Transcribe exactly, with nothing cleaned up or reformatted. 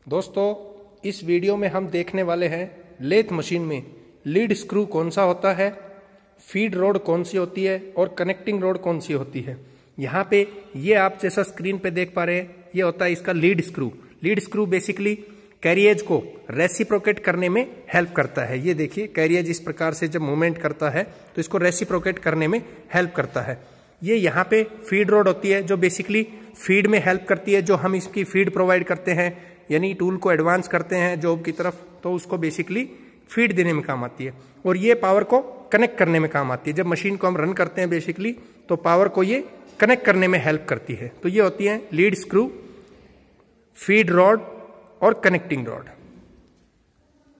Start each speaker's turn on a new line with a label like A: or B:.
A: दोस्तों इस वीडियो में हम देखने वाले हैं लेथ मशीन में लीड स्क्रू कौन सा होता है, फीड रोड कौन सी होती है और कनेक्टिंग रोड कौन सी होती है। यहाँ पे ये आप जैसा स्क्रीन पे देख पा रहे हैं ये होता है इसका lead screw. Lead screw basically carriage को रेसिप्रोकेट करने में हेल्प करता है। ये देखिए कैरियज इस प्रकार से जब मूवमेंट करता है तो इसको रेसिप्रोकेट करने में हेल्प करता है। ये यहाँ पे फीड रोड होती है जो बेसिकली फीड में हेल्प करती है। जो हम इसकी फीड प्रोवाइड करते हैं यानी टूल को एडवांस करते हैं जॉब की तरफ तो उसको बेसिकली फीड देने में काम आती है। और ये पावर को कनेक्ट करने में काम आती है। जब मशीन को हम रन करते हैं बेसिकली तो पावर को ये कनेक्ट करने में हेल्प करती है। तो ये होती है लीड स्क्रू, फीड रॉड और कनेक्टिंग रॉड।